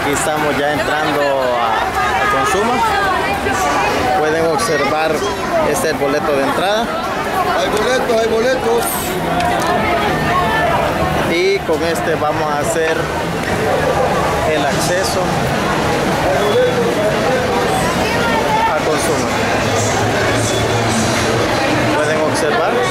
Aquí estamos ya entrando a Consuma. Pueden observar, este es el boleto de entrada. Hay boletos. Y con este vamos a hacer el acceso a Consuma. Pueden observar.